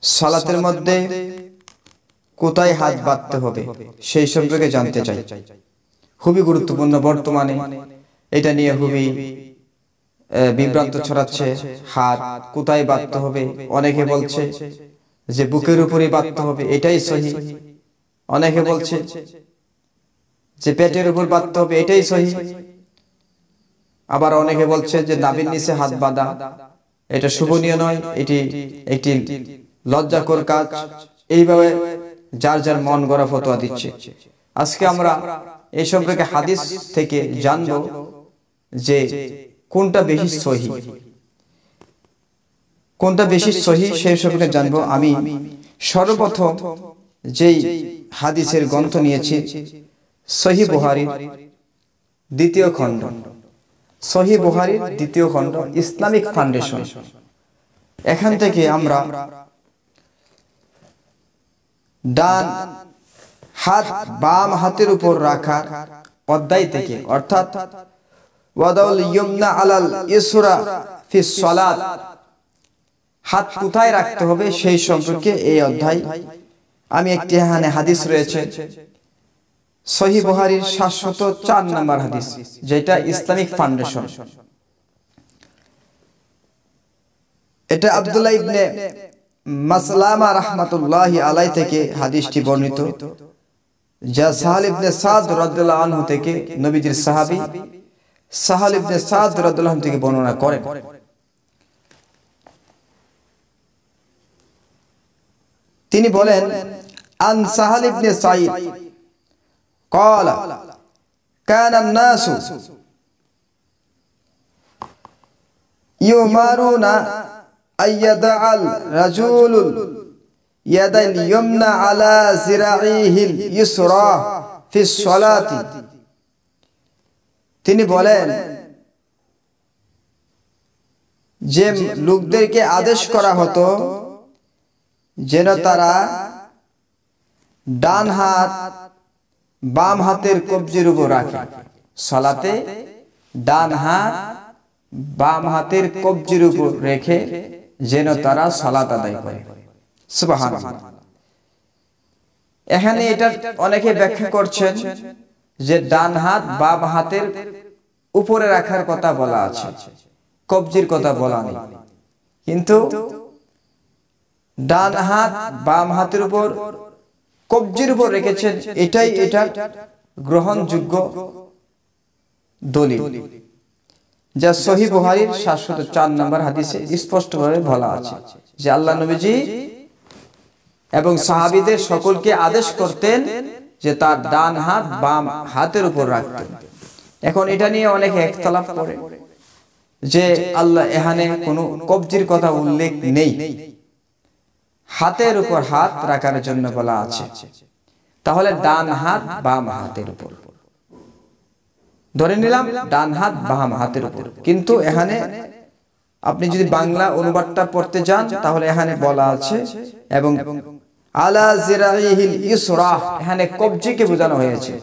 সালাতের মধ্যে কোথায় হাত বাঁধতে হবে সেই সম্পর্কে জানতে চাই। খুবই গুরুত্বপূর্ণ। বর্তমানে এটা নিয়ে খুবই বিভ্রান্ত ছড়াচ্ছে। হাত কোথায় বাঁধতে হবে, অনেকে বলছে যে বুকের উপরে বাঁধতে হবে, এটাই সহিহ। অনেকে বলছে যে পেটের উপর বাঁধতে হবে, এটাই সহিহ। আবার অনেকে বলছে যে নাভির নিচে হাত বাঁধা এটা শোভনীয় নয়, এটি একটি লজ্জাকর কাজ। এইভাবে যার যার মন গড়া ফতোয়া দিচ্ছে। আজকে আমরা এই সম্পর্কে হাদিস থেকে জানবো যে কোনটা বেশি সহিহ, কোনটা বেশি সহিহ সেই সম্পর্কে জানবো। আমি সর্বপ্রথম যেই হাদিসের গ্রন্থ নিয়েছি সহিহ বুখারীর দ্বিতীয় খণ্ড, সহিহ বুখারীর দ্বিতীয় খণ্ড, ইসলামিক ফাউন্ডেশন। এখান থেকে আমরা ডান হাত বাম হাতের উপর রাখার অধ্যায় থেকে, অর্থাৎ ওয়াদাউল ইয়ুমনা আলাল ইসরা ফিস সালাত, হাত কোথায় রাখতে হবে সেই সম্পর্কে এই অধ্যায়। আমি একটি এখানে হাদিস রয়েছে সহিহ বুখারীর 704 নম্বর হাদিস, যেটা ইসলামিক ফাউন্ডেশন। এটা আব্দুল্লাহ ইবনে মাসলামা রাহমাতুল্লাহি আলাইহি থেকে হাদিসটি বর্ণিত, যা সাহাল ইবনে সাদ রাদিয়াল্লাহু আনহু থেকে, নবীজির সাহাবী সাহাল ইবনে সাদ রাদিয়াল্লাহু আনহু থেকে বর্ণনা করেন। তিনি বলেন, আন সাহাল ইবনে সাঈদ قال كان الناس يؤمرون أن يضع الرجل يد اليمنى على ذراعه اليسرى في الصلاة। তিনি বলেন যে লোকদেরকে আদেশ করা হতো যেন তারা ডান হাত বাম হাতের কবজির উপর রাখে। সালাতে ডান হাত বাম হাতের কবজির উপর রেখে যেন তারা সালাত আদায় করে। সুবহানাল্লাহ। এখানে এটা অনেকে ব্যাখ্যা করছেন যে ডান হাত বাম হাতের উপরে রাখার কথা বলা আছে, কবজির কথা বলা নেই। কিন্তু ডান হাত বাম হাতের উপর কবজির উপর রেখেছেন, এটাই এটা গ্রহণযোগ্য দলিল, যা সহিহ বুখারীর 704 নম্বর হাদিসে স্পষ্টভাবে বলা আছে যে আল্লাহ নবীজি এবং সাহাবীদের সকলকে আদেশ করতেন যে তার ডান হাত বাম হাতের উপর রাখতেন। এখন এটা নিয়ে অনেকে ইখতিলাফ করে যে আল্লাহ এখানে কোনো কবজির কথা উল্লেখ নেই, হাতের উপর হাত রাখার জন্য বলা আছে। তাহলে ডান হাত বাম হাতের উপর ধরে নিলাম, ডান হাত বাম হাতের উপর। কিন্তু এখানে আপনি যদি বাংলা অনুবাদটা পড়তে যান তাহলে এখানে বলা আছে এবং আলা জিরাইহিল ইসরা, এখানে কবজিকে বোঝানো হয়েছে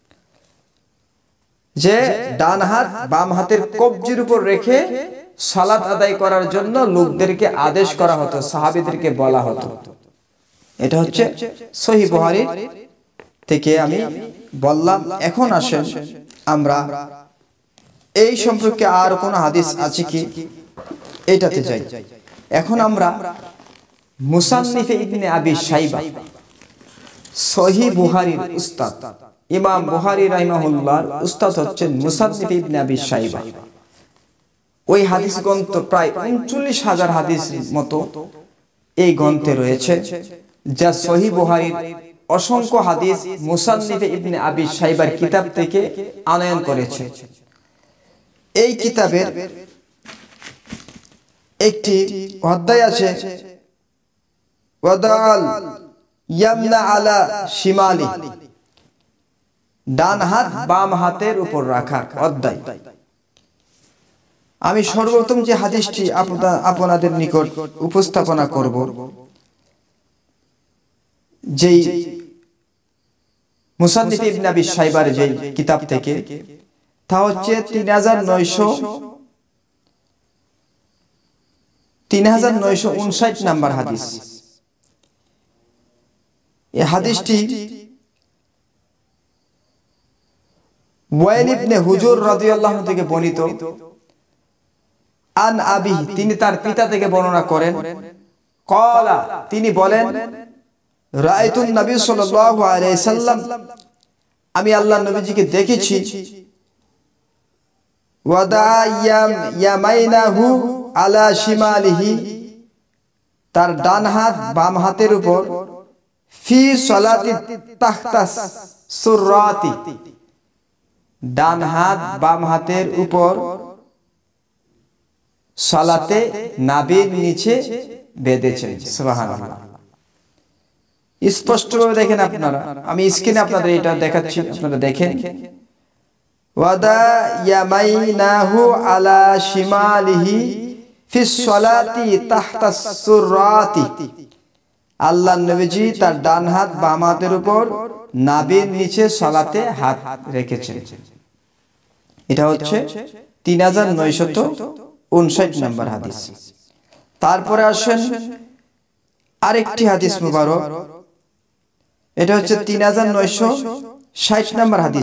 যে ডান হাত বাম হাতের কবজির উপর রেখে সালাত আদায় করার জন্য লোকদেরকে আদেশ করা হতো, সাহাবীদেরকে বলা হতো। এটা হচ্ছে সহিহ বুখারী থেকে আমি বললাম। এখন আসেন আমরা এই সম্পর্কে আর কোন হাদিস আছে কি এটাতে যাই। এখন আমরা মুসান্নিফে ইবনে আবি শাইবা, সহিহ বুখারীর উস্তাদ ইমাম বুখারী রাহিমাহুল্লাহর উস্তাদ হচ্ছেন মুসান্নিফে ইবনে আবি শাইবা। ওই হাদিস গ্রন্থ প্রায় 39,000 হাদিস মতো এই গ্রন্থে রয়েছে, যা সহিহ বুখারীর অসংখ্য হাদিস মুসান্নিফে ইবনে আবি শাইবার কিতাব থেকে আনয়ন করেছে। এই কিতাবের একটি অধ্যায় আছে ওয়াদাল ইয়ামনা আলা শিমালি, ডান হাত বাম হাতের উপর রাখার অধ্যায়। আমি সর্বপ্রথম যে হাদিসটি আপনাদের নিকট উপস্থাপনা করব, যেই মুসান্নিফ ইবনে আবি শাইবার যে কিতাব থেকে, তা হচ্ছে 3959 নম্বর হাদিস। এই হাদিসটি ওয়াইল ইবনে হুজুর রাদিয়াল্লাহু আনহু থেকে বর্ণিত। আন আবি, তিনি তার পিতা থেকে বর্ণনা করেন, ক্বালা, তিনি বলেন, রাআইতুন নবী সাল্লাল্লাহু আলাইহি সাল্লাম, আমি আল্লাহর নবীজিকে দেখেছি, ওয়াদা ইয়ামাইনাহু আলা শিমালিহি, তার ডান হাত বাম হাতের উপর, ফি সালাতি তাহতা সুররাতি, ডান হাত বাম হাতের উপর সালাতে নাভির নিচে বেঁধেছেন। সুবহানাল্লাহ। স্পষ্টভাবে দেখেন আপনারা, আমি স্ক্রিনে আপনাদের এটা দেখাচ্ছি, আপনারা দেখেন। ওয়াদা ইয়ামাইনাহু আলা শিমালিহি ফি সালাতি তাহতা সুররাতি, আল্লাহর নবীজি তার ডান হাত বাম হাতের উপর নাভির নিচে সালাতে হাত রেখেছেন। এটা হচ্ছে 3959 নম্বর হাদিস। তারপরে আসেন আরেকটি হাদিস মুবারক, এটা হচ্ছে 3960 নম্বর হাদিস।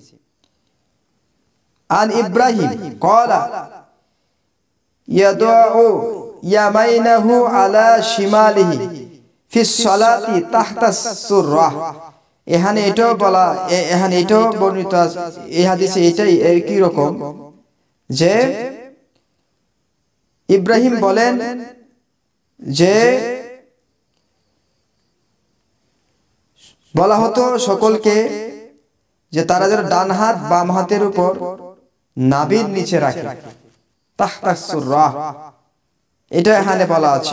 আন ইব্রাহিম ক্বালা ইয়াদউ ইয়ামাইনাহু আলা শিমালিহি ফি সালাতি তাহতা সুররাহ, এখানে এটাও বলা, এখানে এটাও বর্ণিত আছে এই হাদিসে, এটাই একই রকম, যে ইব্রাহিম বলেন যে বলা হতো সকলকে যে তারা যেন ডান হাত বাম হাতের উপর নাভির নিচে রাখে, তাহতা সুররাহ, এটা এখানে বলা আছে।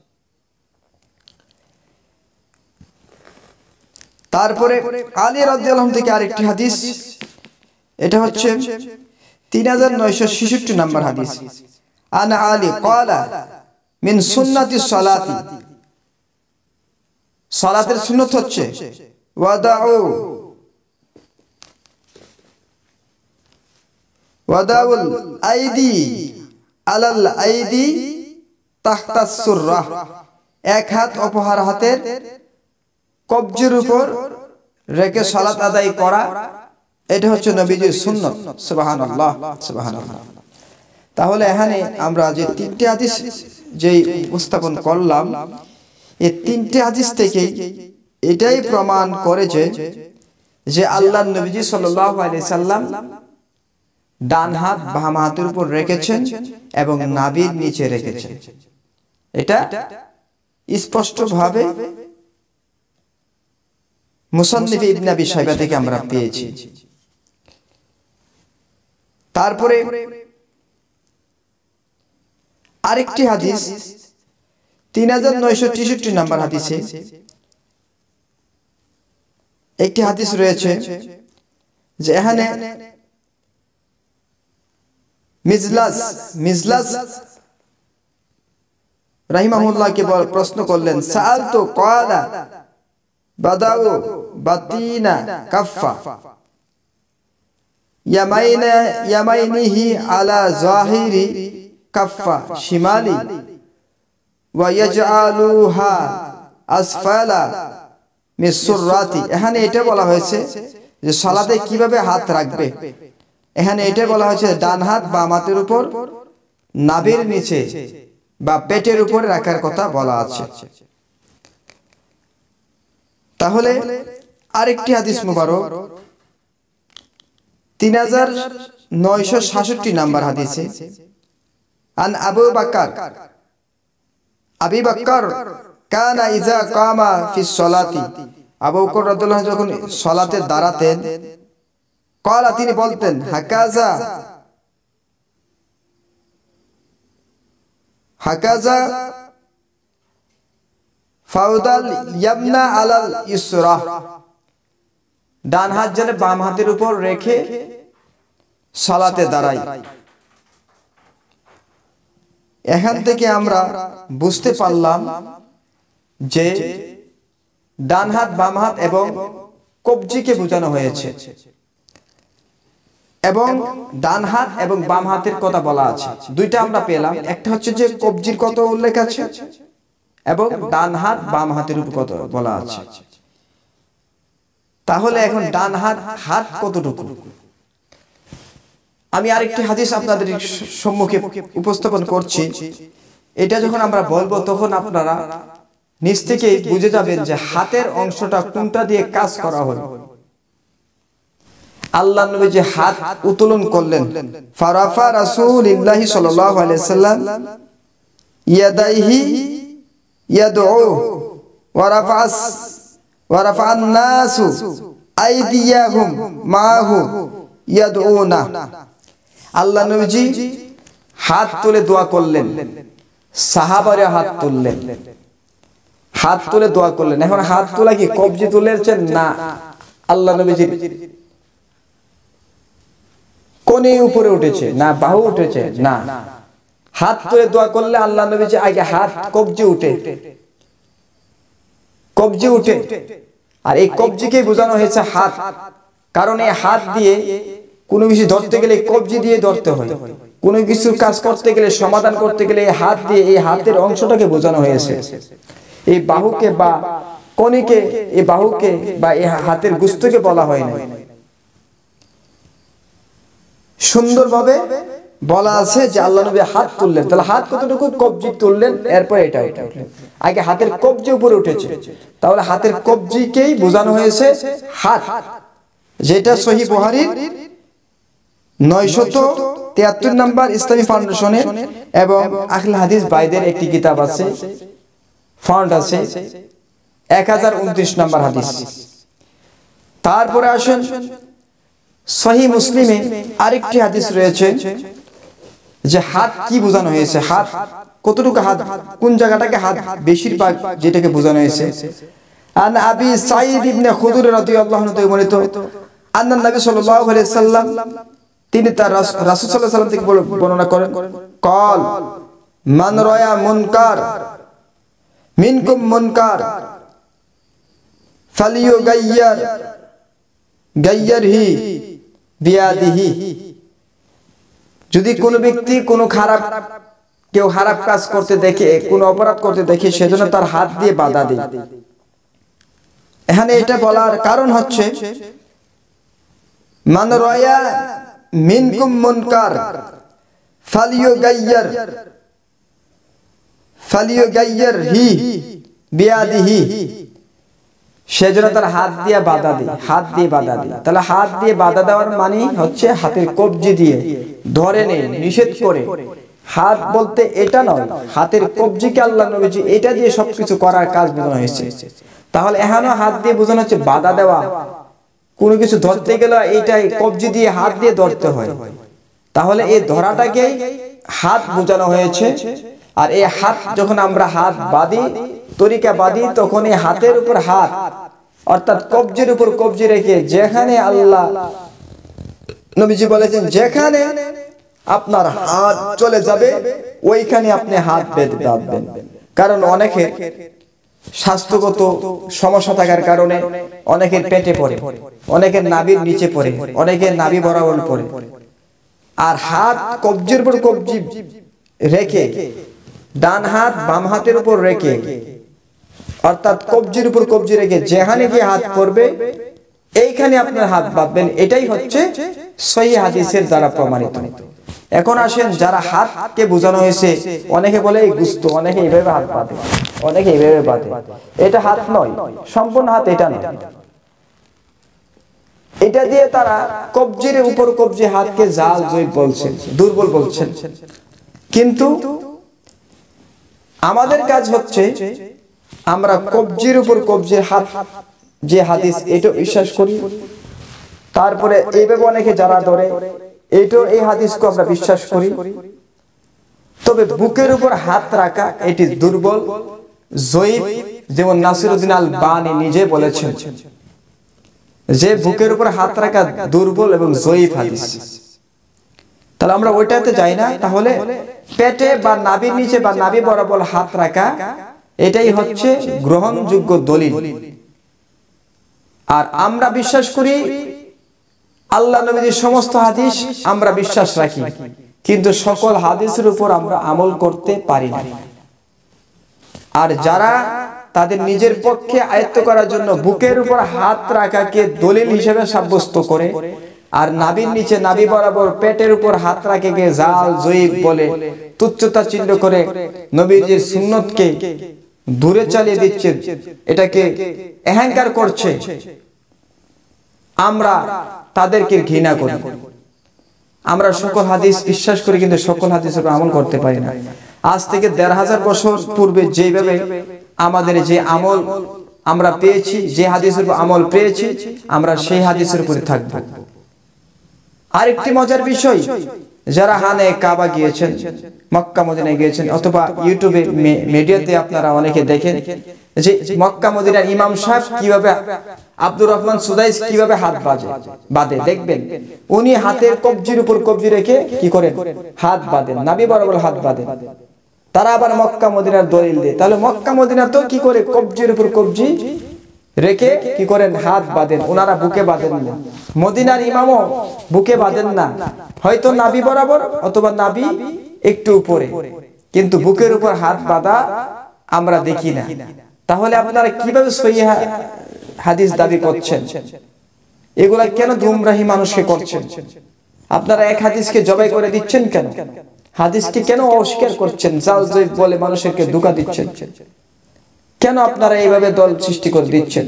তারপরে আলী রাদিয়াল্লাহু আনহু থেকে আরেকটি হাদিস, এটা হচ্ছে 3966 নম্বর হাদিস। আন আলী ক্বালা মিন সুন্নাতিস সালাতি, সালাতের সুন্নাত হচ্ছে ওয়াদাউল আইদি আলাল আইদি তাহতা সুররাহ, এক হাত অপর হাতের কবজির উপর রেখে সালাত আদায় করা, এটা হচ্ছে নবীজির সুন্নাত। সুবহানাল্লাহ, সুবহানাল্লাহ। তাহলে এখানে আমরা যে তিনটি হাদিস যে উপস্থাপন করলাম, এই তিনটি হাদিস থেকে এটাই প্রমাণ করে যে আল্লাহর নবীজি সাল্লাল্লাহু আলাইহি সাল্লাম ডান হাত বাম হাতের উপর রেখেছেন এবং নাভির নিচে রেখেছেন। এটা স্পষ্টভাবে মুসান্নিফ ইবনে আবি শাইবা থেকে আমরা পেয়েছি। তারপরে আরেকটি হাদিস 3963 নম্বর হাদিসে একটি হাদিস রয়েছে, যে এখানে মিজলাস রাহিমাহুল্লাহকে প্রশ্ন করলেন, সাআলতু ক্বালা বাদাউ বাতিনা কাফা ইয়ামাইনিহি আলা যাহিরি কাফা শিমালি ওয়া ইয়াজআলুহা আসফালা মিস সুররাতি। এখানে এটা বলা হয়েছে যে সালাতে কিভাবে হাত রাখবে। এখানে এটা বলা হয়েছে ডান হাত বাম হাতের উপর নাভির নিচে বা পেটের উপরে রাখার কথা বলা আছে। তাহলে আরেকটি হাদিস মুবারক 3966 নম্বর হাদিসে, আন আবু বকর কানা ইজা কামা ফিস সালাতি, আবু বকর রাদিয়াল্লাহু আনহু যখন সালাতে দাঁড়াতেন, ক্বালা, তিনি বলতেন, হাকাজা ফাউদাল ইয়ামনা আলাল ইসরা, ডান হাত যেন বাম হাতের উপর রেখে সালাতে দাঁড়াই। এখান থেকে আমরা বুঝতে পারলাম যে ডান হাত বাম হাত এবং কবজিকে বোঝানো হয়েছে, এবং ডান হাত এবং বাম হাতের কথা বলা আছে। দুইটা আমরা পেলাম, একটা হচ্ছে যে কবজির কথা উল্লেখ আছে এবং ডান হাত বাম হাতের উপর কথা বলা আছে। তাহলে এখন ডান হাত হাত কতটুকু? আমি আরেকটি হাদিস আপনাদের সম্মুখে উপস্থাপন করছি। এটা যখন আমরা বলবো তখন আপনারা নিজ থেকে বুঝে যাবেন যে হাতের অংশটা কোনটা দিয়ে কাজ করা হয়। আল্লাহ নবী যে হাত উত্তোলন করলেন, ফারাফা রাসূলুল্লাহ সাল্লাল্লাহু আলাইহি সাল্লাম ইয়াদাইহি ইয়াদউ ওয়া রাফা'আন নাসু আইদিয়াহুম মাহু ইয়াদউনা। আল্লাহ নবীজি হাত তুলে দোয়া করলেন, সাহাবারা হাত তুললেন, হাত তুলে দোয়া করলেন। এখন হাত তোলা কি কবজি তুলেছেন? না, আল্লাহ নবীজি কোণে উপরে উঠেছে না, বাহু উঠেছে না। হাত তুলে দোয়া করলে আল্লাহ নবীজি আগে হাত কবজি উঠে, কবজি উঠে। আর এই কবজিকে বোঝানো হয়েছে হাত, কারণ এই হাত দিয়ে কোনো কিছু ধরতে গেলে কবজি দিয়ে ধরতে হয়। কোনো কিছু কাজ করতে গেলে, সমাধান করতে গেলে এই হাত দিয়ে, এই হাতের অংশটাকে বোঝানো হয়েছে। এই বাহুকে বা কনিকে, এই বাহুকে বা এই হাতের গুস্তকে বলা হয় না। সুন্দরভাবে বলা আছে যে আল্লাহ নবী হাত তুললেন। তাহলে হাত কতটুকু? কবজি তুললেন, এরপর এটা উঠলেন। আগে হাতের কবজি উপরে উঠেছে, তাহলে হাতের কবজিকেই বোঝানো হয়েছে হাত, যেটা সহিহ বুখারীর 973 নম্বর ইসলামী ফাউন্ডেশনের এবং আহলে হাদিস বাইদের একটি কিতাব আছে, ফাউন্ড আছে 1029 নম্বর হাদিস। তারপরে আসেন সহিহ মুসলিমে আরেকটি হাদিস রয়েছে যে হাত কি বোঝানো হয়েছে, হাত কতটুকু, হাত কোন জায়গাটাকে হাত বেশিরভাগ যেটাকে বোঝানো হয়েছে। আন আবি সাঈদ ইবনে খুদর রাদিয়াল্লাহু আনহু থেকে বর্ণিত, আন্না নবী সাল্লাল্লাহু আলাইহি সাল্লাম, তিনি তার রাসূল সাল্লাল্লাহু আলাইহি সাল্লাম থেকে বর্ণনা করেন, কল মান রায়া মুনকার মিনকুম মুনকার ফালিয়ুগাইয়্যির গাইয়্যিরহি বিয়াদিহি। যদি কোনো ব্যক্তি কোনো কেউ খারাপ কাজ করতে দেখে, কোনো অপরাধ করতে দেখে, সেজন্য তার হাত দিয়ে বাধা দেয়। এখানে এটা বলার কারণ হচ্ছে মান রায়া মিনকুম মুনকার ফালিয়ুগাইয়্যিরহি বিয়াদিহি, সেজন্য তার হাত দিয়ে বাধা দেয়, হাত দিয়ে বাধা দেয়। তাহলে হাত দিয়ে বাধা দেওয়ার মানে হচ্ছে হাতের কবজি দিয়ে ধরে নেই, নিষেধ করে। হাত বলতে এটা নয়, হাতের কবজিকে আল্লাহ নবীজি এটা দিয়ে সবকিছু করার কাজ বোঝানো হয়েছে। তাহলে এখানেও হাত দিয়ে বোঝানো হচ্ছে বাধা দেওয়া, কোনো কিছু ধরতে গেলে এইটাই কবজি দিয়ে, হাত দিয়ে ধরতে হয়। তাহলে এই ধরাটাকে হাত বোঝানো হয়েছে। আর এই হাত যখন আমরা হাত বাঁধি, তরিকা বাঁধি, তখন এই হাতের উপর হাত অর্থাৎ কবজির উপর কবজি রেখে, যেখানে আল্লাহ নবীজি বলেছেন যেখানে আপনার হাত চলে যাবে ওইখানে আপনি হাত বাঁধবেন। কারণ অনেকের স্বাস্থ্যগত সমস্যা থাকার কারণে অনেকের পেটে পড়ে, অনেকের নাভির নিচে পড়ে, অনেকের নাভি বরাবর পড়ে। আর হাত কবজির উপর কবজি রেখে, ডান হাত বাম হাতের উপর রেখে, অর্থাৎ কবজির উপর কবজি রেখে যেখানে গিয়ে হাত পড়বে এইখানে আপনার হাত বাঁধবেন। এটাই হচ্ছে সহিহ হাদিসের দ্বারা প্রমাণিত। এখন আসেন যারা হাতকে বোঝানো হয়েছে, অনেকে বলে এই গুস্ত, অনেকে এইভাবে হাত বাঁধে, অনেকে এইভাবে বাঁধে। এটা হাত নয়, সম্পূর্ণ হাত এটা নয়। এটা দিয়ে তারা কবজির উপর কবজি হাতকে জাল জয়ীফ বলছেন, দুর্বল বলছেন। কিন্তু আমাদের কাজ হচ্ছে আমরা কবজির উপর কবজির হাত যে হাদিস এটা বিশ্বাস করি। তারপরে এইভাবে অনেকে যারা ধরে এইটা, এই হাদিসকে আমরা বিশ্বাস করি। তবে বুকের উপর হাত রাখা এটি দুর্বল, জয়ীফ। যেমন নাসিরউদ্দিন আল-বানী নিজে বলেছেন যে বুকের উপর হাত রাখা দুর্বল এবং জয়ীফ হাদিস। তাহলে আমরা ওইটাতে যাই না। তাহলে পেটে বা নাভির নিচে বা নাভি বরাবর হাত রাখা এটাই হচ্ছে গ্রহণযোগ্য দলিল। আর আমরা বিশ্বাস করি আল্লাহ নবীর সমস্ত হাদিস আমরা বিশ্বাস রাখি, কিন্তু সকল হাদিসের উপর আমরা আমল করতে পারি না। আর যারা তাদের নিজের পক্ষে আয়ত্ত করার জন্য বুকের উপর হাত রাখাকে দলিল হিসেবে সাব্যস্ত করে, আর নাভির নিচে নাভি বরাবর পেটের উপর হাত রাখাকে জাল জয়ীব বলে তুচ্ছতা চিহ্ন করে নবীজির সুন্নতকে দূরে চালিয়ে দিচ্ছে, এটাকে অহংকার করছে। আমরা তাদেরকে ঘৃণা করি। আমরা সকল হাদিস বিশ্বাস করি, কিন্তু সকল হাদিসের উপর আমল করতে পারি না। আজ থেকে ১৫০০ বছর পূর্বে যেভাবে আমাদের যে আমল আমরা পেয়েছি, যে হাদিসের উপর আমল পেয়েছি, আমরা সেই হাদিসের উপরে থাকব। আরেকটি মজার বিষয়, যারা হানে কাবা গিয়েছেন, মক্কা মদিনায় গিয়েছেন, অথবা ইউটিউবে মিডিয়াতে আপনারা অনেকে দেখেন যে মক্কা মদিনার ইমাম সাহেব কিভাবে, আব্দুর রহমান সুদাইস কিভাবে হাত বাঁধে দেখবেন। উনি হাতের কবজির উপর কবজি রেখে কি করেন, হাত বাঁধেন, নাভি বরাবর হাত বাঁধেন। তারা আবার মক্কা মদিনার দলিল দেয়। তাহলে মক্কা মদিনা তো কি করে কবজির উপর কবজি রেখে কি করেন, হাত বাঁধেন। ওনারা বুকে বাঁধেন না, মদিনার ইমামও বুকে বাঁধেন না, হয়তো নাভি বরাবর অথবা নাভি একটু উপরে, কিন্তু বুকের উপর হাত বাঁধা আমরা দেখি না। তাহলে আপনারা কিভাবে সহিহ হাদিস দাবি করছেন? এগুলা কেন গুমরাহি মানুষকে করছেন? আপনারা এক হাদিসকে জবাই করে দিচ্ছেন কেন? হাদিসকে কেন অস্বীকার করছেন? জাল জয়ীব বলে মানুষকে ধোঁকা দিচ্ছেন কেন? আপনারা এইভাবে দল সৃষ্টি করে দিচ্ছেন।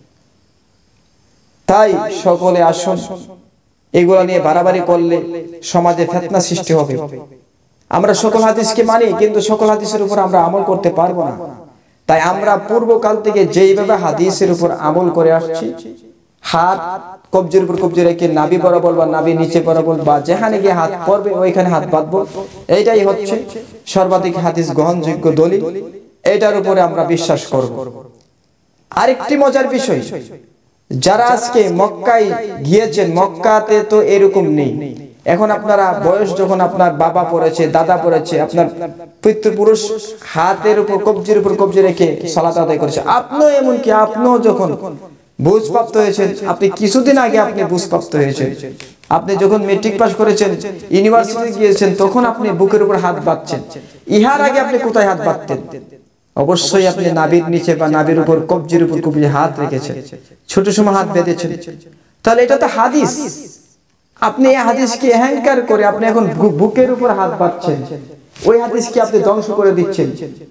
তাই সকলে আসুন, এগুলা নিয়ে বাড়াবাড়ি করলে সমাজে ফিতনা সৃষ্টি হবে। আমরা সকল হাদিসকে মানি, কিন্তু সকল হাদিসের উপর আমরা আমল করতে পারবো না। তাই আমরা পূর্বকাল থেকে যেইভাবে হাদিসের উপর আমল করে আসছি, হাত কবজির উপর কবজি রেখে নাভি বরাবর বা নাভি নিচে বরাবর বা যেখানে গিয়ে হাত পড়বে ওইখানে হাত বাঁধবো, এইটাই হচ্ছে সর্বাধিক হাদিস গ্রহণযোগ্য দলিল। এটার উপরে আমরা বিশ্বাস করব। আরেকটি মজার বিষয়, যারা আজকে মক্কায় গিয়েছেন, মক্কাতে তো এরকম নেই। এখন আপনারা বয়স যখন আপনার বাবা পড়েছে, দাদা পড়েছে, আপনার পিতৃপুরুষ হাতের উপর কবজির উপর কবজি রেখে সালাত আদায় করেছে, আপনিও এমনকি আপনিও যখন বুঝপ্রাপ্ত হয়েছেন, আপনি কিছুদিন আগে আপনি বুঝপ্রাপ্ত হয়েছেন, আপনি যখন মেট্রিক পাস করেছেন, ইউনিভার্সিটি গিয়েছেন, তখন আপনি বুকের উপর হাত বাঁধছেন। ইহার আগে আপনি কোথায় হাত বাঁধতেন? অবশ্যই আপনি নাভির নিচে বা নাভির উপর কবজির উপর কবজি হাত রেখেছেন, ছোট সময় হাত বেঁধেছেন। তাহলে এটা তো হাদিস। আপনি এই হাদিসকে অহংকার করে আপনি এখন বুকের উপর হাত বাঁধছেন, ওই হাদিসকে আপনি ধ্বংস করে দিচ্ছেন।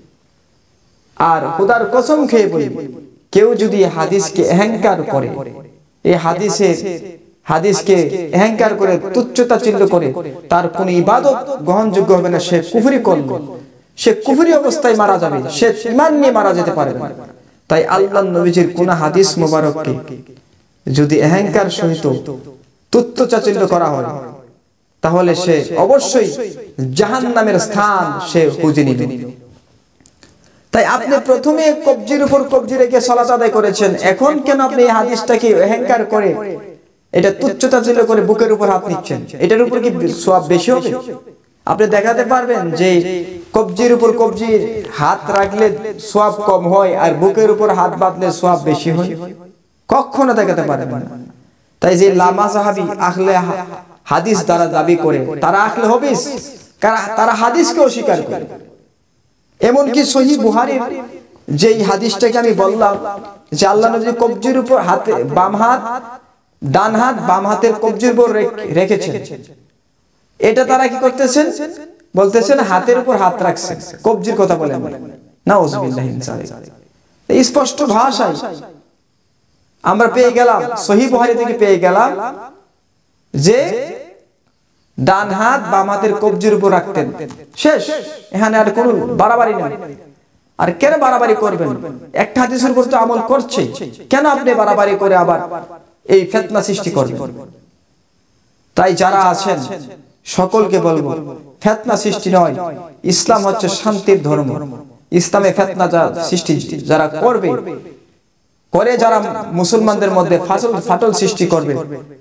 আর খোদার কসম খেয়ে বলি, কেউ যদি হাদিসকে অহংকার করে, এই হাদিসকে অহংকার করে তুচ্ছতা চিহ্ন করে, তার কোন ইবাদত গ্রহণযোগ্য হবে না। সে কুফরি করলো, সে কুফরি অবস্থায় মারা যাবে, সে ঈমান নিয়ে মারা যেতে পারে না। তাই আল্লাহর নবীজির কোন হাদিস মোবারককে যদি অহংকার সহিত তুচ্ছতাচিল্য করা হয়, তাহলে সে অবশ্যই জাহান্নামের স্থান সে খুঁজে নিবে। তাই আপনি প্রথমে কবজির উপর কবজি রেখে সালাত আদায় করেছেন, এখন কেন আপনি এই হাদিসটাকে অহংকার করে এটা তুচ্ছতাচিল্য করে বুকের উপর হাত নিচ্ছেন? এটার উপর কি সওয়াব বেশি হবে? আপনি দেখাতে পারবেন যে কবজির উপর কবজির হাত রাখলে সওয়াব কম হয়, আর বুকের উপর হাত বাঁধলে সওয়াব বেশি হয়? কখনো দেখাতে পারবেন না। তাই যে লামা সাহাবী আহলে হাদিস দ্বারা দাবি করে, তারা আহলে হাদিস, তারা হাদিসকে অস্বীকার করে। এমনকি সহিহ বুখারীর যেই হাদিসটাকে আমি বললাম যে আল্লাহ নবী কবজির উপর হাতে বাম হাত, ডান হাত বাম হাতের কবজির উপর রেখেছেন, এটা তারা কি করতেছেন? বলতেছেন হাতের উপর হাত রাখছেন, কবজির কথা বলেন। নাউযুবিল্লাহি মিন যালিক। স্পষ্ট ভাষায় আমরা পেয়ে গেলাম, সহিহ বুখারী থেকে পেয়ে গেলাম যে ডান হাত বাম হাতের কবজির উপর রাখতেন, শেষ। এখানে আর কোনো বাড়াবাড়ি নেই। আর কেন বাড়াবাড়ি করবেন? একটা হাদিসের উপর তো আমল করছে, কেন আপনি বাড়াবাড়ি করে আবার এই ফিতনা সৃষ্টি করবেন? তাই যারা আছেন সকলকে বলবো, ফিতনা সৃষ্টি নয়, ইসলাম হচ্ছে শান্তির ধর্ম। ইসলামে ফিতনা সৃষ্টি যারা করবে, যারা মুসলমানদের মধ্যে ফাটল সৃষ্টি করবে,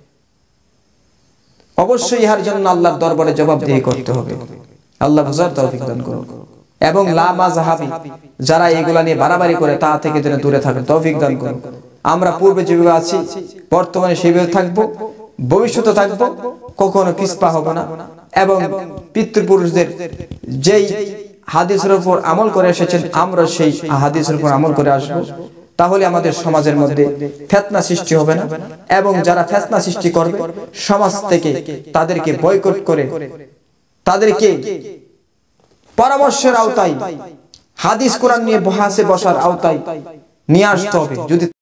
অবশ্যই ইহার জন্য আল্লাহর দরবারে জবাবদিহি করতে হবে। আল্লাহ বুঝার তৌফিক দান করুন। এবং লা মাযহাবি যারা এগুলা নিয়ে বাড়াবাড়ি করে, তা থেকে যেন দূরে থাকেন, তৌফিক দান করুন। আমরা পূর্বে যেভাবে আছি, বর্তমানে সেভাবে থাকবো, ভবিষ্যতে থাকবো, কখনো পিছপা হব না। এবং পিতৃপুরুষদের যেই হাদিসের উপর আমল করে এসেছেন, আমরা সেই হাদিসের উপর আমল করে আসব, তাহলে আমাদের সমাজের মধ্যে ফিতনা সৃষ্টি হবে না। এবং যারা ফিতনা সৃষ্টি করবে সমাজ থেকে তাদেরকে বয়কট করে তাদেরকে পরামর্শের আওতায়, হাদিস কোরআন নিয়ে বহাসে বসার আওতায় নিয়ে আসতে হবে। যদি